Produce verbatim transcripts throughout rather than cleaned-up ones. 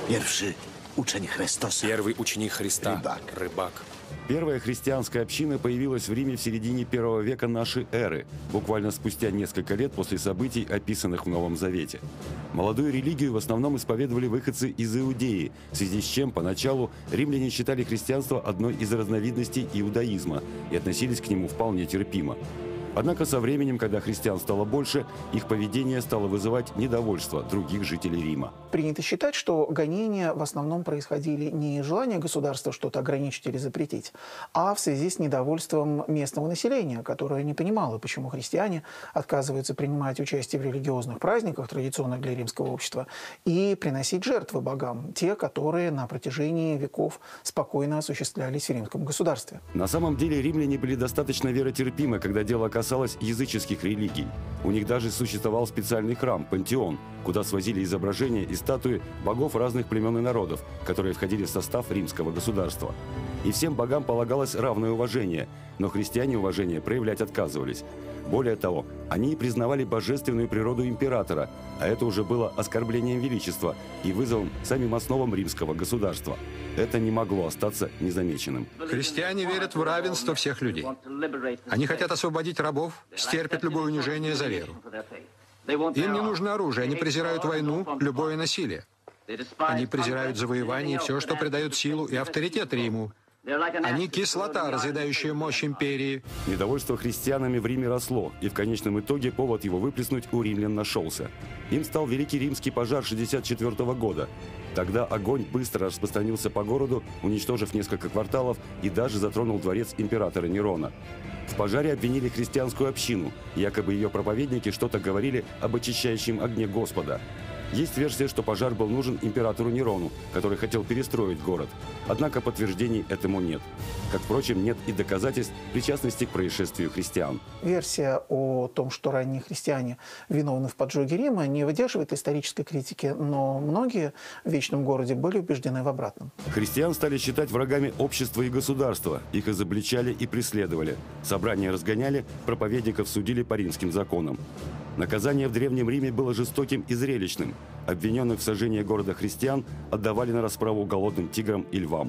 Pierwszy uczeń Chrystusa. Первый ученик Христа. Рыбак. Рыбак. Первая христианская община появилась в Риме в середине первого века нашей эры, буквально спустя несколько лет после событий, описанных в Новом Завете. Молодую религию в основном исповедовали выходцы из Иудеи, в связи с чем поначалу римляне считали христианство одной из разновидностей иудаизма и относились к нему вполне терпимо. Однако со временем, когда христиан стало больше, их поведение стало вызывать недовольство других жителей Рима. Принято считать, что гонения в основном происходили не из желания государства что-то ограничить или запретить, а в связи с недовольством местного населения, которое не понимало, почему христиане отказываются принимать участие в религиозных праздниках, традиционных для римского общества, и приносить жертвы богам, те, которые на протяжении веков спокойно осуществлялись в римском государстве. На самом деле римляне были достаточно веротерпимы, когда дело касалось касалось языческих религий. У них даже существовал специальный храм – пантеон, куда свозили изображения и статуи богов разных племен и народов, которые входили в состав римского государства. И всем богам полагалось равное уважение, но христиане уважение проявлять отказывались. Более того, они признавали божественную природу императора, а это уже было оскорблением величества и вызовом самим основам римского государства. Это не могло остаться незамеченным. Христиане верят в равенство всех людей. Они хотят освободить рабов, стерпят любое унижение за веру. Им не нужно оружие, они презирают войну, любое насилие. Они презирают завоевание и все, что придает силу и авторитет Риму. Они кислота, разъедающая мощь империи. Недовольство христианами в Риме росло, и в конечном итоге повод его выплеснуть у римлян нашелся. Им стал Великий Римский пожар шестьдесят четвёртого года. Тогда огонь быстро распространился по городу, уничтожив несколько кварталов и даже затронул дворец императора Нерона. В пожаре обвинили христианскую общину, якобы ее проповедники что-то говорили об очищающем огне Господа. Есть версия, что пожар был нужен императору Нерону, который хотел перестроить город. Однако подтверждений этому нет. Как, впрочем, нет и доказательств причастности к происшествию христиан. Версия о том, что ранние христиане виновны в поджоге Рима, не выдерживает исторической критики, но многие в Вечном городе были убеждены в обратном. Христиан стали считать врагами общества и государства. Их изобличали и преследовали. Собрания разгоняли, проповедников судили по римским законам. Наказание в Древнем Риме было жестоким и зрелищным. Обвиненных в сожжении города христиан отдавали на расправу голодным тиграм и львам.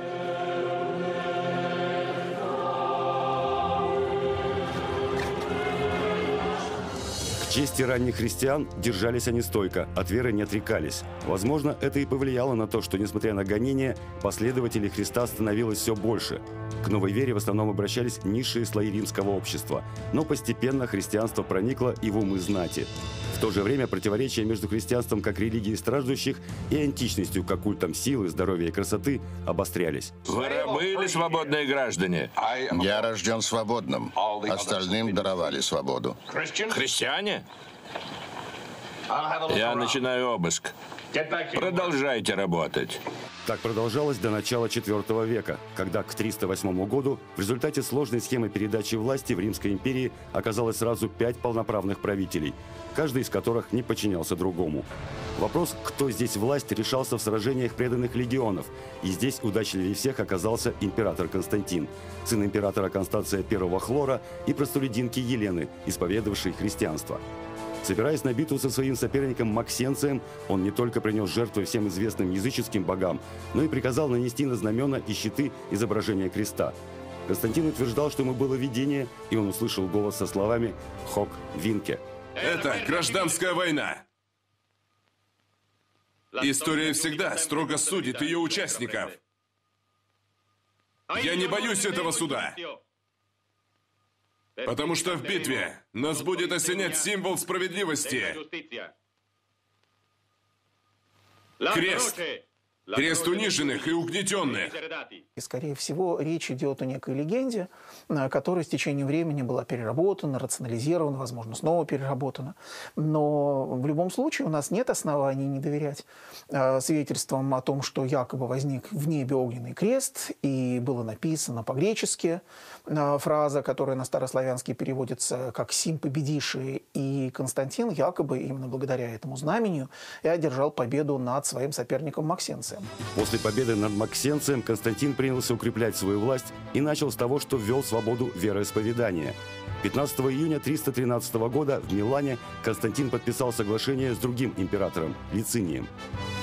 К чести ранних христиан держались они стойко, от веры не отрекались. Возможно, это и повлияло на то, что, несмотря на гонения, последователей Христа становилось все больше. К новой вере в основном обращались низшие слои римского общества, но постепенно христианство проникло и в умы знати. В то же время противоречия между христианством как религией страждущих и античностью как культом силы, здоровья и красоты обострялись. Вы рабы или свободные граждане? Я рожден свободным. Остальным даровали свободу. Христиане? Я начинаю обыск. Продолжайте работать. Так продолжалось до начала четвёртого века, когда к триста восьмому году в результате сложной схемы передачи власти в Римской империи оказалось сразу пять полноправных правителей, каждый из которых не подчинялся другому. Вопрос, кто здесь власть, решался в сражениях преданных легионов, и здесь удачливее всех оказался император Константин, сын императора Констанция I Хлора и простолюдинки Елены, исповедовавшей христианство. Собираясь на битву со своим соперником Максенцием, он не только принес жертвы всем известным языческим богам, но и приказал нанести на знамена и щиты изображение креста. Константин утверждал, что ему было видение, и он услышал голос со словами «Хок Винке». Это гражданская война. История всегда строго судит ее участников. Я не боюсь этого суда. Потому что в битве нас будет осенять символ справедливости. Крест. Крест униженных и угнетенных. И, скорее всего, речь идет о некой легенде, которая с течением времени была переработана, рационализирована, возможно, снова переработана. Но в любом случае у нас нет оснований не доверять э, свидетельствам о том, что якобы возник в небе огненный крест, и было написано по-гречески э, фраза, которая на старославянский переводится как «сим победиши», и Константин якобы именно благодаря этому знамению и одержал победу над своим соперником Максенцием. После победы над Максенцием Константин принялся укреплять свою власть и начал с того, что ввел свободу вероисповедания. пятнадцатого июня триста тринадцатого года в Милане Константин подписал соглашение с другим императором – Лицинием.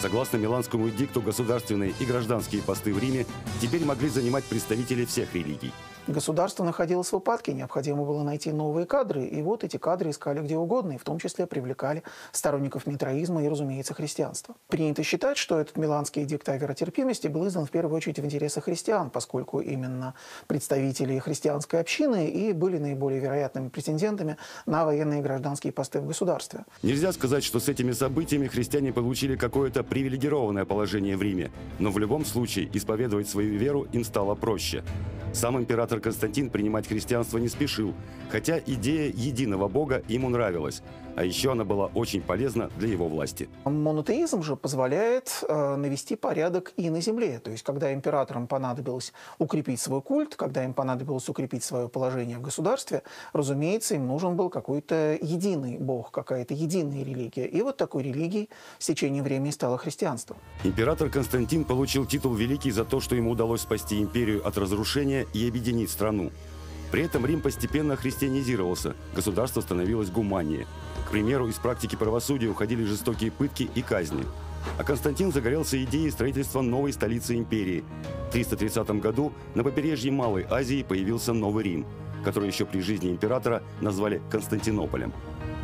Согласно Миланскому эдикту, государственные и гражданские посты в Риме теперь могли занимать представители всех религий. Государство находилось в упадке, необходимо было найти новые кадры, и вот эти кадры искали где угодно, и в том числе привлекали сторонников митраизма и, разумеется, христианства. Принято считать, что этот миланский эдикт о веротерпимости был издан в первую очередь в интересах христиан, поскольку именно представители христианской общины и были наиболее вероятными претендентами на военные и гражданские посты в государстве. Нельзя сказать, что с этими событиями христиане получили какое-то привилегированное положение в Риме, но в любом случае исповедовать свою веру им стало проще. Сам император Константин принимать христианство не спешил, хотя идея единого Бога ему нравилась, а еще она была очень полезна для его власти. Монотеизм же позволяет э, навести порядок и на земле. То есть, когда императорам понадобилось укрепить свой культ, когда им понадобилось укрепить свое положение в государстве, разумеется, им нужен был какой-то единый Бог, какая-то единая религия. И вот такой религией с течением времени стало христианство. Император Константин получил титул «Великий» за то, что ему удалось спасти империю от разрушения и объединить страну. При этом Рим постепенно христианизировался, государство становилось гуманнее. К примеру, из практики правосудия уходили жестокие пытки и казни. А Константин загорелся идеей строительства новой столицы империи. В триста тридцатом году на побережье Малой Азии появился Новый Рим, который еще при жизни императора назвали Константинополем.